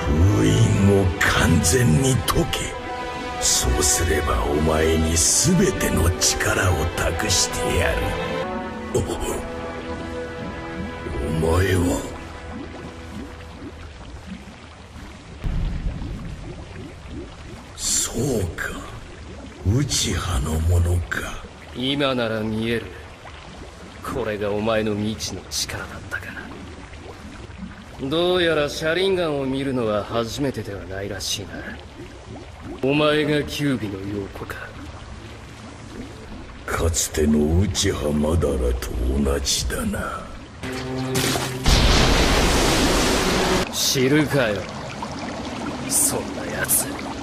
封印を完全に解け。そうすればお前に全ての力を託してやる。お前はそうか、内派の者か。 今なら見える。これがお前の未知の力だったか。どうやら車輪ガンを見るのは初めてではないらしいな。お前がキュービの陽子か。 かつての内派マダラと同じだな。 知るかよ、そんなやつ。